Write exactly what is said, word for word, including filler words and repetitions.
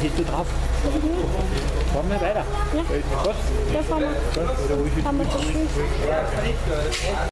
stehst du drauf? Mhm. Fahren wir weiter? Ja. Was? Ja, fahren wir. Oder wo ich Fahren wir zu Fuß.